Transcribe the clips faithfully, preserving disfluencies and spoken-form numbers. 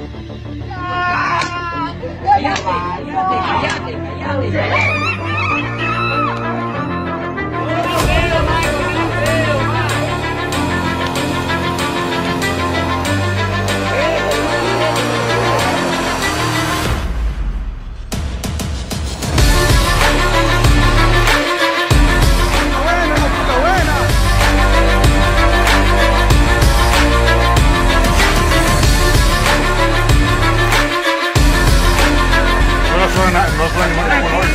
Cállate, cállate, cállate, cállate. No suena ningún color.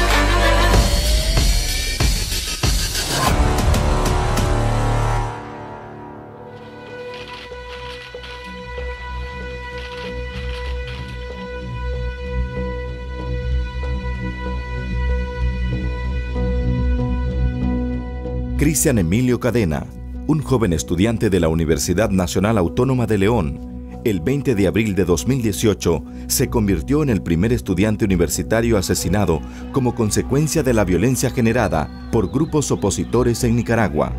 Cristian Emilio Cadena, un joven estudiante de la Universidad Nacional Autónoma de León, el veinte de abril de dos mil dieciocho se convirtió en el primer estudiante universitario asesinado como consecuencia de la violencia generada por grupos opositores en Nicaragua.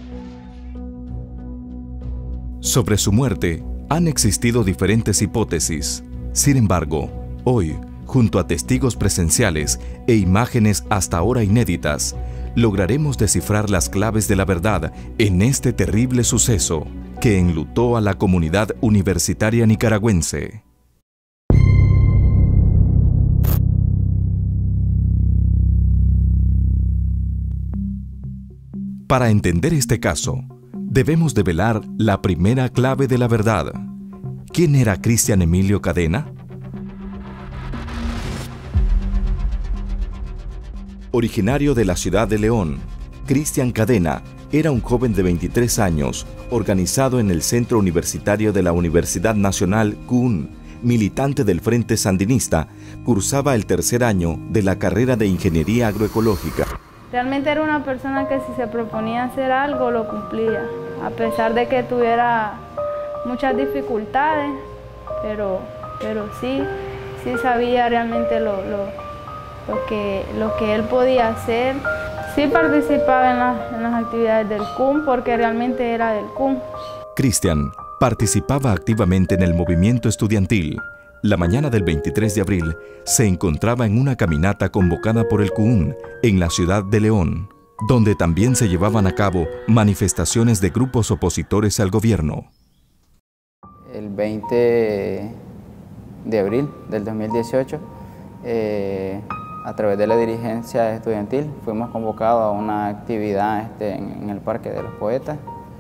Sobre su muerte han existido diferentes hipótesis. Sin embargo, hoy, junto a testigos presenciales e imágenes hasta ahora inéditas, lograremos descifrar las claves de la verdad en este terrible suceso que enlutó a la comunidad universitaria nicaragüense. Para entender este caso, debemos develar la primera clave de la verdad. ¿Quién era Cristian Emilio Cadena? Originario de la ciudad de León, Cristian Cadena era un joven de veintitrés años, organizado en el Centro Universitario de la Universidad Nacional C U N, militante del Frente Sandinista, cursaba el tercer año de la carrera de Ingeniería Agroecológica. Realmente era una persona que si se proponía hacer algo, lo cumplía, a pesar de que tuviera muchas dificultades, pero, pero sí, sí sabía realmente lo, lo, lo, que, lo que él podía hacer. Sí participaba en, la, en las actividades del C U M porque realmente era del C U M. Cristian participaba activamente en el movimiento estudiantil. La mañana del veintitrés de abril se encontraba en una caminata convocada por el C U M en la ciudad de León, donde también se llevaban a cabo manifestaciones de grupos opositores al gobierno. El veinte de abril del dos mil dieciocho, eh, a través de la dirigencia estudiantil, fuimos convocados a una actividad este, en, en el Parque de los Poetas,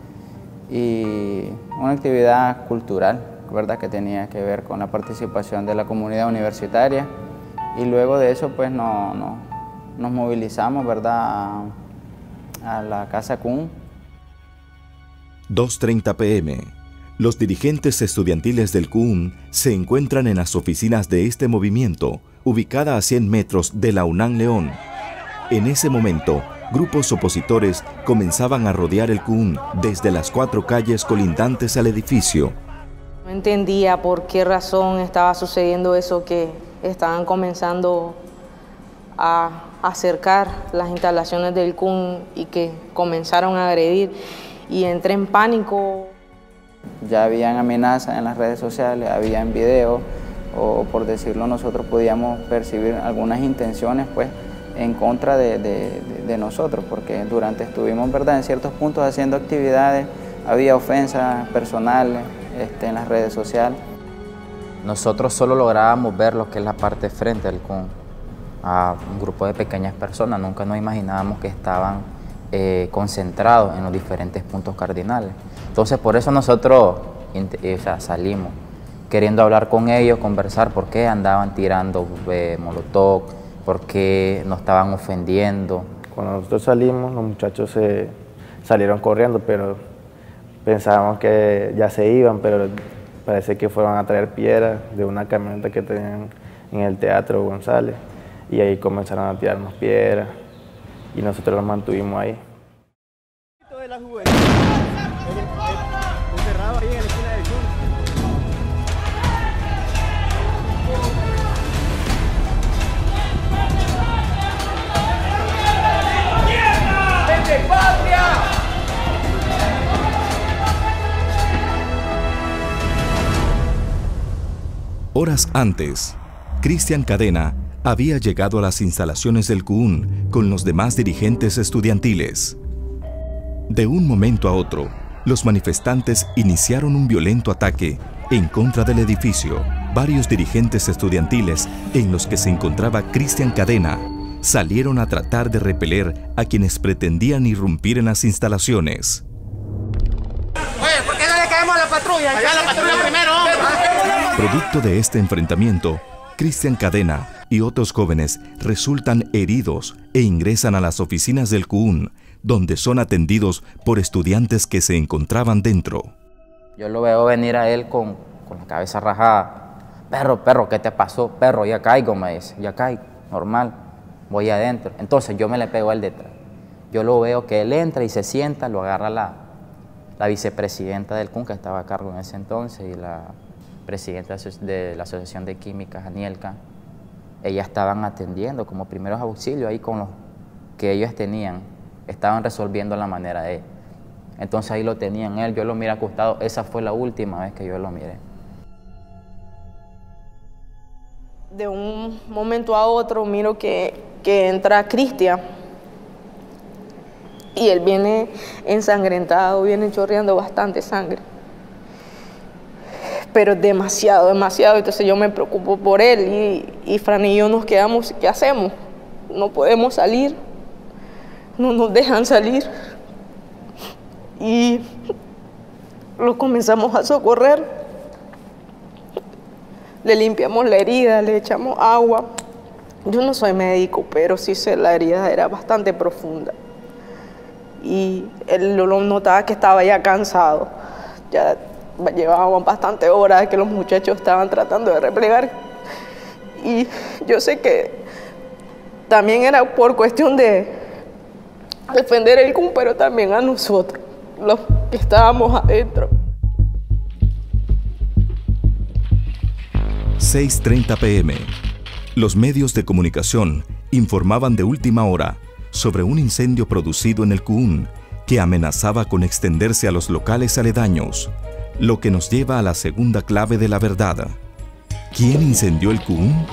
y una actividad cultural, ¿verdad?, que tenía que ver con la participación de la comunidad universitaria, y luego de eso pues no, no, nos movilizamos, ¿verdad?, a, a la Casa C U M. dos treinta p m Los dirigentes estudiantiles del C U M se encuentran en las oficinas de este movimiento, ubicada a cien metros de la UNAM León. En ese momento, grupos opositores comenzaban a rodear el C U M desde las cuatro calles colindantes al edificio. No entendía por qué razón estaba sucediendo eso, que estaban comenzando a acercar las instalaciones del C U M y que comenzaron a agredir, y entré en pánico. Ya habían amenazas en las redes sociales, habían videos, o por decirlo nosotros podíamos percibir algunas intenciones pues en contra de, de, de nosotros, porque durante estuvimos, ¿verdad?, en ciertos puntos haciendo actividades, había ofensas personales este, en las redes sociales. Nosotros solo lográbamos ver lo que es la parte frente del C U M, a un grupo de pequeñas personas. Nunca nos imaginábamos que estaban eh, concentrados en los diferentes puntos cardinales. Entonces por eso nosotros o sea, salimos queriendo hablar con ellos, conversar por qué andaban tirando eh, molotov, por qué nos estaban ofendiendo. Cuando nosotros salimos, los muchachos se salieron corriendo, pero pensábamos que ya se iban, pero parece que fueron a traer piedras de una camioneta que tenían en el Teatro González, y ahí comenzaron a tirarnos piedras y nosotros los mantuvimos ahí. Horas antes, Cristian Cadena había llegado a las instalaciones del C U N con los demás dirigentes estudiantiles. De un momento a otro, los manifestantes iniciaron un violento ataque en contra del edificio. Varios dirigentes estudiantiles, en los que se encontraba Cristian Cadena, salieron a tratar de repeler a quienes pretendían irrumpir en las instalaciones. Oye, ¿por qué no le caemos a la patrulla? Allá la patrulla primero. Producto de este enfrentamiento, Cristian Cadena y otros jóvenes resultan heridos e ingresan a las oficinas del C U N, donde son atendidos por estudiantes que se encontraban dentro. Yo lo veo venir a él con, con la cabeza rajada. Perro, perro, ¿qué te pasó? Perro, ya caigo, me dice. Ya caigo, normal, voy adentro. Entonces yo me le pego a él detrás. Yo lo veo que él entra y se sienta, lo agarra la, la vicepresidenta del C U N, que estaba a cargo en ese entonces, y la presidenta de la Asociación de Químicas, Anielka. Ellas estaban atendiendo como primeros auxilios ahí con los que ellos tenían. Estaban resolviendo la manera de él. Entonces ahí lo tenían él, yo lo miré acostado. Esa fue la última vez que yo lo miré. De un momento a otro miro que, que entra Cristian y él viene ensangrentado, viene chorreando bastante sangre. Pero demasiado, demasiado. Entonces yo me preocupo por él y, y Fran y yo nos quedamos, ¿qué hacemos? No podemos salir, no nos dejan salir. Y lo comenzamos a socorrer. Le limpiamos la herida, le echamos agua. Yo no soy médico, pero sí sé, la herida era bastante profunda. Y él lo notaba que estaba ya cansado. Ya llevaban bastantes horas que los muchachos estaban tratando de replegar. Y yo sé que también era por cuestión de defender el C U N, pero también a nosotros, los que estábamos adentro. seis treinta p m Los medios de comunicación informaban de última hora sobre un incendio producido en el C U N que amenazaba con extenderse a los locales aledaños, lo que nos lleva a la segunda clave de la verdad. ¿Quién incendió el C U N?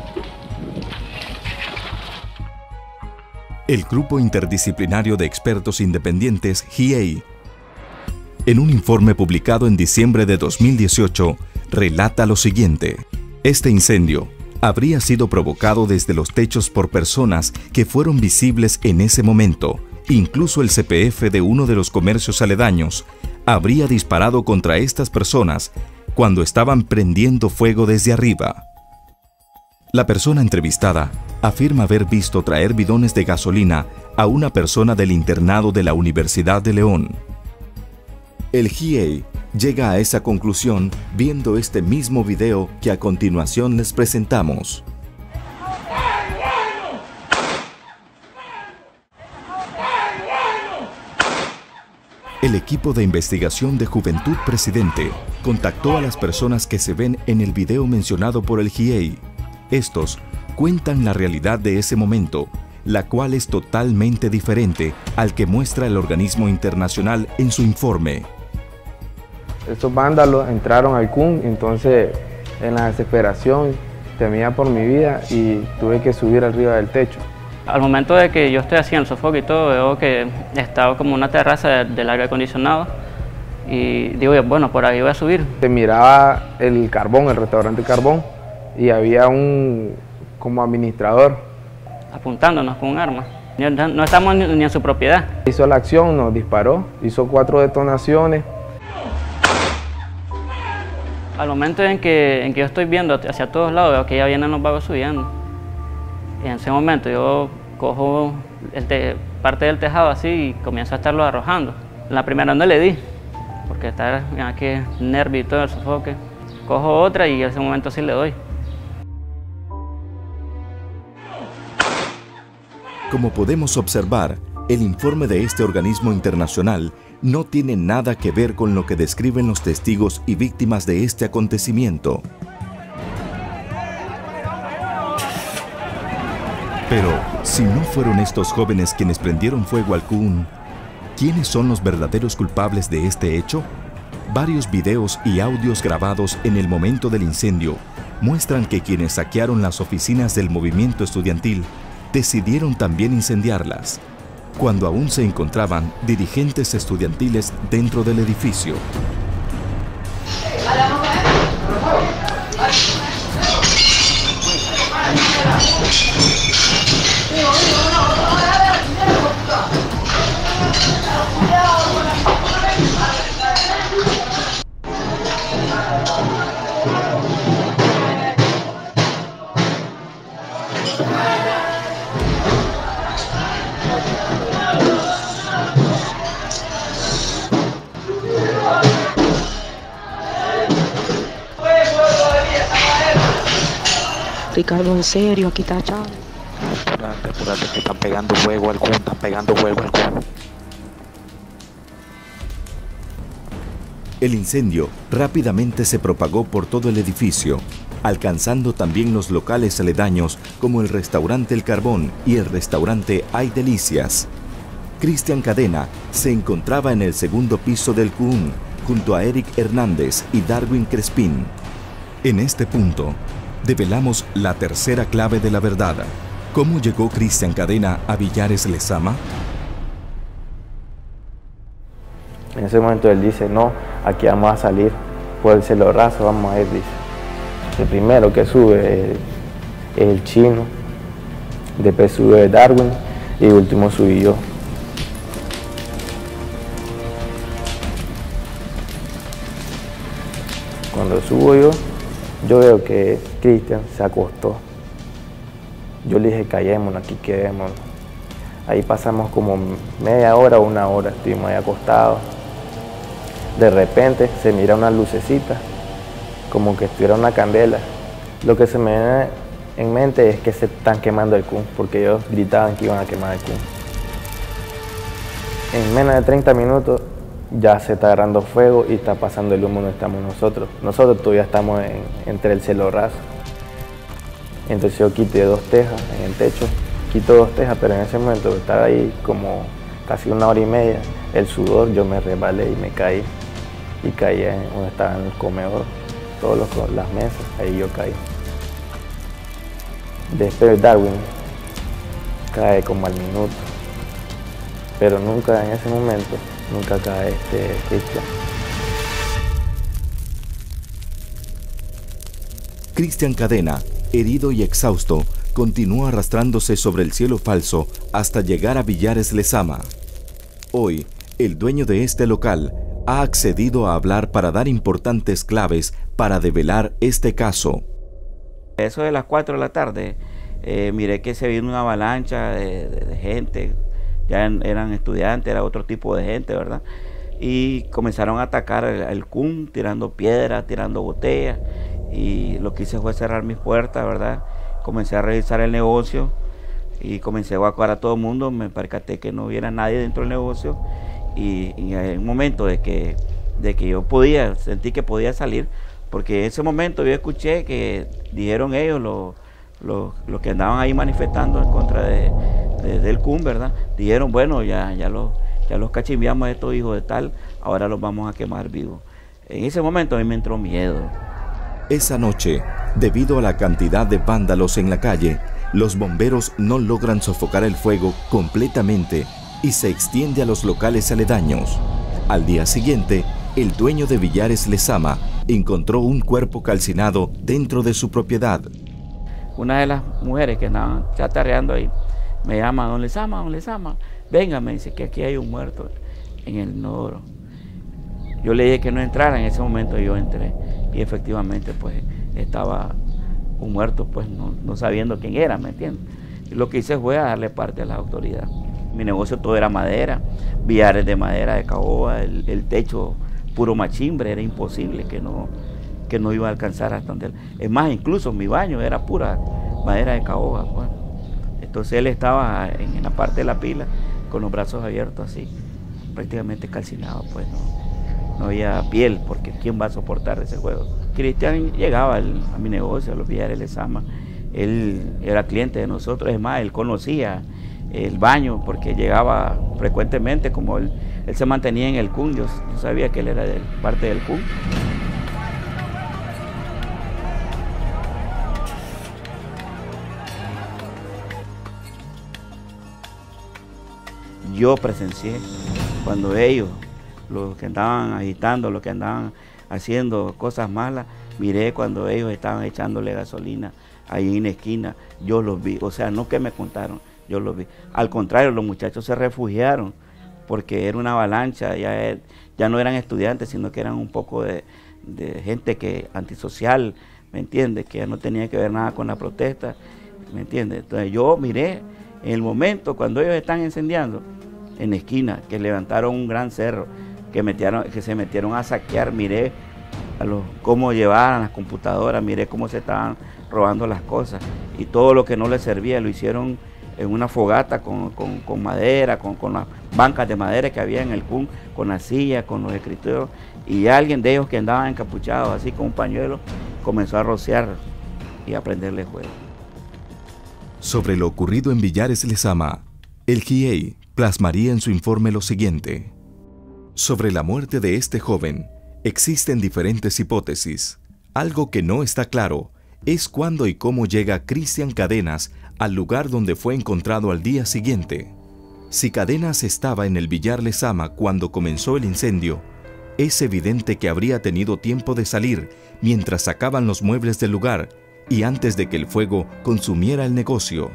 El Grupo Interdisciplinario de Expertos Independientes, G I E I, en un informe publicado en diciembre de dos mil dieciocho, relata lo siguiente. Este incendio habría sido provocado desde los techos por personas que fueron visibles en ese momento. Incluso el C P F de uno de los comercios aledaños habría disparado contra estas personas cuando estaban prendiendo fuego desde arriba. La persona entrevistada afirma haber visto traer bidones de gasolina a una persona del internado de la Universidad de León. El G I E I llega a esa conclusión viendo este mismo video que a continuación les presentamos. El equipo de investigación de Juventud Presidente contactó a las personas que se ven en el video mencionado por el G I E I. Estos cuentan la realidad de ese momento, la cual es totalmente diferente al que muestra el organismo internacional en su informe. Estos vándalos entraron al C U N, entonces en la desesperación temía por mi vida y tuve que subir arriba del techo. Al momento de que yo estoy haciendo el sofoque y todo, veo que estaba como una terraza del aire acondicionado y digo, bueno, por ahí voy a subir. Se miraba el carbón, el restaurante Carbón, y había un como administrador apuntándonos con un arma. No estamos ni en su propiedad. Hizo la acción, nos disparó, hizo cuatro detonaciones. Al momento en que, en que yo estoy viendo hacia todos lados, veo que ya vienen los vagos subiendo. Y en ese momento yo cojo el te, parte del tejado así y comienzo a estarlo arrojando. La primera no le di, porque estaba aquí nervio y todo el sofoque. Cojo otra y en ese momento sí le doy. Como podemos observar, el informe de este organismo internacional no tiene nada que ver con lo que describen los testigos y víctimas de este acontecimiento. Pero, si no fueron estos jóvenes quienes prendieron fuego al C U N, ¿quiénes son los verdaderos culpables de este hecho? Varios videos y audios grabados en el momento del incendio muestran que quienes saquearon las oficinas del movimiento estudiantil decidieron también incendiarlas, cuando aún se encontraban dirigentes estudiantiles dentro del edificio. Ricardo, en serio, aquí está Chávez. Apurate, apurate, que están pegando fuego al Kun, están pegando fuego al Kun. El incendio rápidamente se propagó por todo el edificio, alcanzando también los locales aledaños como el restaurante El Carbón y el restaurante Hay Delicias. Cristian Cadena se encontraba en el segundo piso del Q U N junto a Eric Hernández y Darwin Crespín. En este punto, develamos la tercera clave de la verdad. ¿Cómo llegó Cristian Cadena a Villares Lezama? En ese momento él dice, no, aquí vamos a salir por el cielo raso, vamos a ir, dice. El primero que sube es el chino, después sube Darwin y último subí yo. Cuando subo yo, yo veo que Cristian se acostó. Yo le dije, callémonos, aquí quedémonos. Ahí pasamos como media hora o una hora, estuvimos ahí acostados. De repente se mira una lucecita, como que estuviera una candela. Lo que se me viene en mente es que se están quemando el Q U N, porque ellos gritaban que iban a quemar el Q U N. En menos de treinta minutos ya se está agarrando fuego y está pasando el humo donde estamos nosotros. Nosotros todavía estamos en, entre el cielo raso. Entonces yo quité dos tejas en el techo, quito dos tejas, pero en ese momento estaba ahí como casi una hora y media, el sudor, yo me resbalé y me caí. Y caí en donde estaba en el comedor, todas las mesas, ahí yo caí. Después Darwin cae como al minuto, pero nunca en ese momento, nunca cae este Cristian. Cristian Cadena, herido y exhausto, continúa arrastrándose sobre el cielo falso hasta llegar a Villares Lezama. Hoy, el dueño de este local ha accedido a hablar para dar importantes claves para develar este caso. Eso de las cuatro de la tarde, eh, miré que se vino una avalancha de, de, de gente, ya en, eran estudiantes, era otro tipo de gente, ¿verdad? Y comenzaron a atacar el, el Q U N, tirando piedras, tirando botellas, y lo que hice fue cerrar mis puertas, ¿verdad? Comencé a revisar el negocio y comencé a evacuar a todo el mundo, me percaté que no hubiera nadie dentro del negocio. Y, y en un momento de que, de que yo podía, sentí que podía salir, porque en ese momento yo escuché que dijeron ellos, los lo, lo que andaban ahí manifestando en contra de, de, del Q U N, ¿verdad? Dijeron, bueno, ya, ya, los, ya los cachimbiamos a estos hijos de tal, ahora los vamos a quemar vivos. En ese momento a mí me entró miedo. Esa noche, debido a la cantidad de vándalos en la calle, los bomberos no logran sofocar el fuego completamente y se extiende a los locales aledaños. Al día siguiente, el dueño de Villares Lezama encontró un cuerpo calcinado dentro de su propiedad. Una de las mujeres que andaban chatarreando ahí me llama, don Lezama, don Lezama, venga, me dice que aquí hay un muerto en el inodoro. Yo le dije que no entrara, en ese momento yo entré y efectivamente pues estaba un muerto, pues no, no sabiendo quién era, ¿me entiendes? Y lo que hice fue a darle parte a la autoridad. Mi negocio todo era madera, billares de madera de caoba, el, el techo puro machimbre, era imposible que no, que no iba a alcanzar hasta donde él. Es más, incluso mi baño era pura madera de caoba, pues. Entonces él estaba en, en la parte de la pila con los brazos abiertos así, prácticamente calcinado, pues no, no había piel, porque ¿quién va a soportar ese juego? Cristian llegaba al, a mi negocio, a los billares Lezama, él era cliente de nosotros, es más, él conocía el baño porque llegaba frecuentemente, como él, él se mantenía en el C U N, yo, yo sabía que él era de parte del C U N. yo presencié cuando ellos, los que andaban agitando, los que andaban haciendo cosas malas, miré cuando ellos estaban echándole gasolina ahí en la esquina, yo los vi, o sea, no que me contaron, yo los vi. Al contrario, los muchachos se refugiaron porque era una avalancha, ya, er, ya no eran estudiantes, sino que eran un poco de, de gente que antisocial, ¿me entiendes? Que ya no tenía que ver nada con la protesta, ¿me entiendes? Entonces yo miré en el momento cuando ellos están incendiando, en la esquina, que levantaron un gran cerro, que, metieron, que se metieron a saquear, miré a los, cómo llevaban las computadoras, miré cómo se estaban robando las cosas, y todo lo que no les servía lo hicieron en una fogata con, con, con madera, con, con las bancas de madera que había en el C U N, con las sillas, con los escritorios, y alguien de ellos que andaba encapuchado así con un pañuelo, comenzó a rociar y a prenderle fuego. Sobre lo ocurrido en Villares Lezama, el G I E I plasmaría en su informe lo siguiente. Sobre la muerte de este joven, existen diferentes hipótesis. Algo que no está claro es cuándo y cómo llega Cristian Cadenas al lugar donde fue encontrado al día siguiente. Si Cadenas estaba en el Villar Lezama cuando comenzó el incendio, es evidente que habría tenido tiempo de salir mientras sacaban los muebles del lugar y antes de que el fuego consumiera el negocio.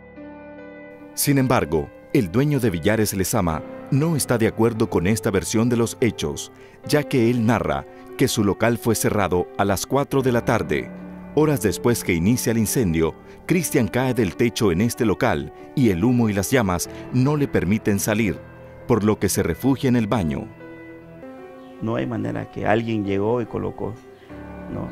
Sin embargo, el dueño de Villares Lezama no está de acuerdo con esta versión de los hechos, ya que él narra que su local fue cerrado a las cuatro de la tarde. Horas después que inicia el incendio, Cristian cae del techo en este local y el humo y las llamas no le permiten salir, por lo que se refugia en el baño. No hay manera que alguien llegó y colocó, no,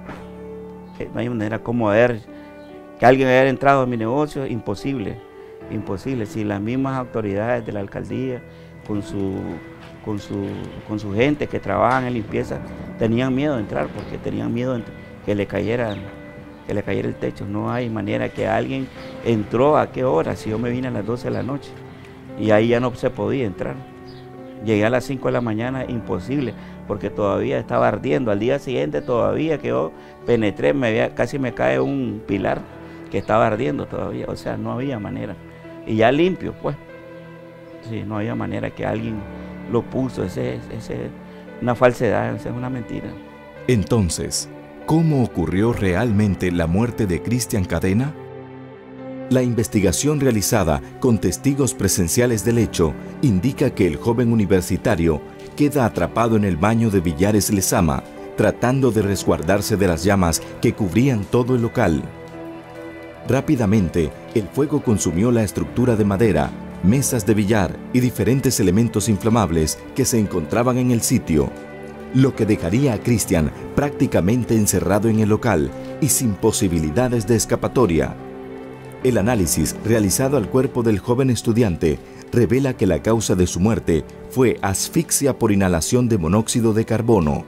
no hay manera como ver que alguien haya entrado a mi negocio, imposible, imposible. Si las mismas autoridades de la alcaldía, con su, con su, con su gente que trabajan en limpieza, tenían miedo de entrar porque tenían miedo de que le cayera, que le cayera el techo. No hay manera que alguien entró a qué hora, si yo me vine a las doce de la noche y ahí ya no se podía entrar. Llegué a las cinco de la mañana, imposible, porque todavía estaba ardiendo. Al día siguiente todavía que yo penetré, me había, casi me cae un pilar que estaba ardiendo todavía, o sea, no había manera. Y ya limpio, pues, sí, no había manera que alguien lo puso, ese es una falsedad, esa es una mentira. Entonces, ¿cómo ocurrió realmente la muerte de Cristian Cadena? La investigación realizada con testigos presenciales del hecho indica que el joven universitario queda atrapado en el baño de Villares Lezama, tratando de resguardarse de las llamas que cubrían todo el local. Rápidamente, el fuego consumió la estructura de madera, mesas de billar y diferentes elementos inflamables que se encontraban en el sitio, lo que dejaría a Cristian prácticamente encerrado en el local y sin posibilidades de escapatoria. El análisis realizado al cuerpo del joven estudiante revela que la causa de su muerte fue asfixia por inhalación de monóxido de carbono.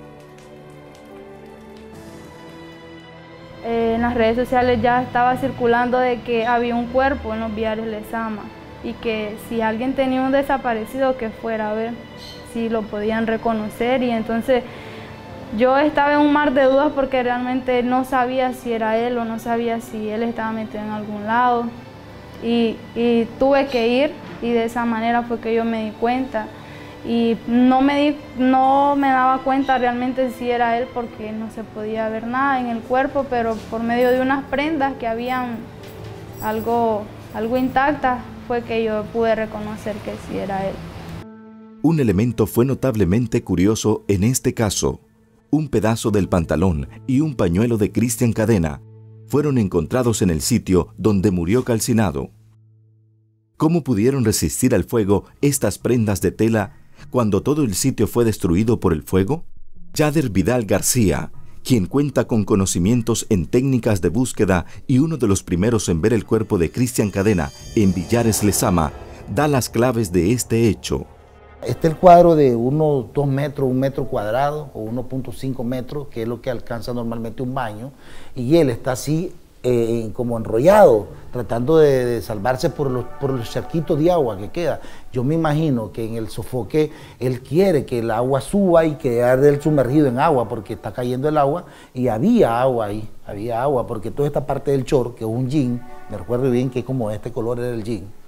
En las redes sociales ya estaba circulando de que había un cuerpo en los Villares Lezama y que si alguien tenía un desaparecido que fuera a ver si lo podían reconocer, y entonces yo estaba en un mar de dudas porque realmente no sabía si era él o no sabía si él estaba metido en algún lado, y, y tuve que ir, y de esa manera fue que yo me di cuenta, y no me, di, no me daba cuenta realmente si era él porque no se podía ver nada en el cuerpo, pero por medio de unas prendas que habían algo, algo intactas fue que yo pude reconocer que sí era él. Un elemento fue notablemente curioso en este caso. Un pedazo del pantalón y un pañuelo de Cristian Cadena fueron encontrados en el sitio donde murió calcinado. ¿Cómo pudieron resistir al fuego estas prendas de tela cuando todo el sitio fue destruido por el fuego? Yader Vidal García, quien cuenta con conocimientos en técnicas de búsqueda y uno de los primeros en ver el cuerpo de Cristian Cadena en Villares Lezama, da las claves de este hecho. Este es el cuadro de unos dos metros, un metro cuadrado o uno punto cinco metros, que es lo que alcanza normalmente un baño, y él está así eh, como enrollado, tratando de, de salvarse por los, por los charquitos de agua que queda. Yo me imagino que en el sofoque él quiere que el agua suba y quedar él sumergido en agua, porque está cayendo el agua, y había agua ahí, había agua, porque toda esta parte del short, que es un jean, me recuerdo bien que como este color era el jean,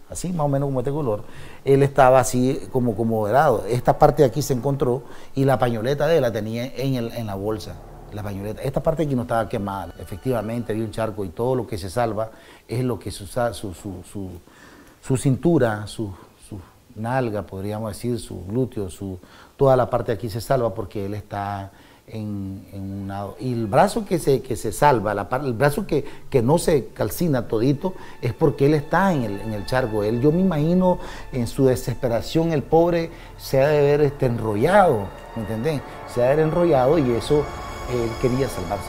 así más o menos como este color, él estaba así como, como helado. Esta parte de aquí se encontró y la pañoleta de él la tenía en, el, en la bolsa. La pañoleta. Esta parte de aquí no estaba quemada. Efectivamente había un charco y todo lo que se salva es lo que su, su, su, su, su cintura, su, su nalga, podríamos decir, su glúteo, su, toda la parte de aquí se salva porque él está en, en un lado. Y el brazo que se, que se salva, la parte, el brazo que, que no se calcina todito, es porque él está en el, en el charco. Él, yo me imagino en su desesperación, el pobre se ha de ver este, enrollado, ¿me entendés? Se ha de ver enrollado y eso, él quería salvarse.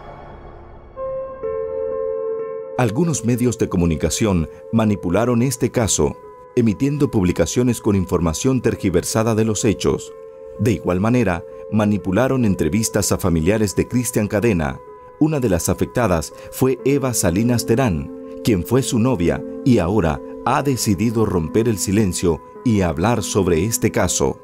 Algunos medios de comunicación manipularon este caso, emitiendo publicaciones con información tergiversada de los hechos. De igual manera, manipularon entrevistas a familiares de Cristian Cadena. Una de las afectadas fue Eva Salinas Terán, quien fue su novia y ahora ha decidido romper el silencio y hablar sobre este caso.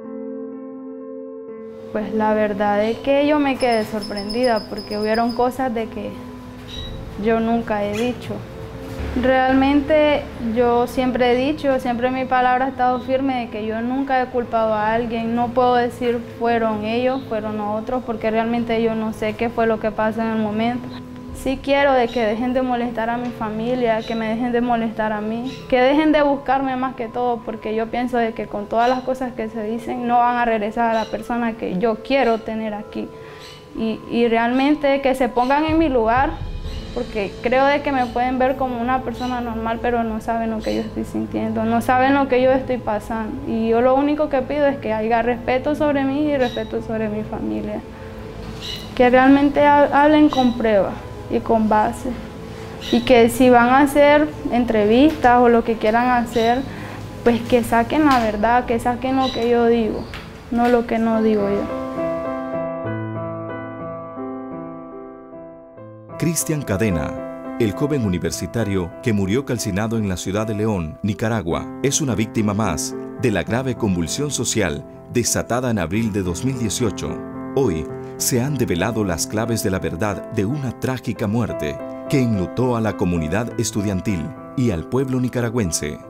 Pues la verdad es que yo me quedé sorprendida porque hubieron cosas de que yo nunca he dicho. Realmente yo siempre he dicho, siempre mi palabra ha estado firme de que yo nunca he culpado a alguien. No puedo decir fueron ellos, fueron otros, porque realmente yo no sé qué fue lo que pasó en el momento. Sí quiero de que dejen de molestar a mi familia, que me dejen de molestar a mí, que dejen de buscarme más que todo, porque yo pienso de que con todas las cosas que se dicen no van a regresar a la persona que yo quiero tener aquí. Y, y realmente que se pongan en mi lugar, porque creo de que me pueden ver como una persona normal, pero no saben lo que yo estoy sintiendo, no saben lo que yo estoy pasando. Y yo lo único que pido es que haya respeto sobre mí y respeto sobre mi familia. Que realmente hablen con pruebas y con base. Y que si van a hacer entrevistas o lo que quieran hacer, pues que saquen la verdad, que saquen lo que yo digo, no lo que no digo yo. Cristian Cadena, el joven universitario que murió calcinado en la ciudad de León, Nicaragua, es una víctima más de la grave convulsión social desatada en abril de dos mil dieciocho. Hoy se han develado las claves de la verdad de una trágica muerte que enlutó a la comunidad estudiantil y al pueblo nicaragüense.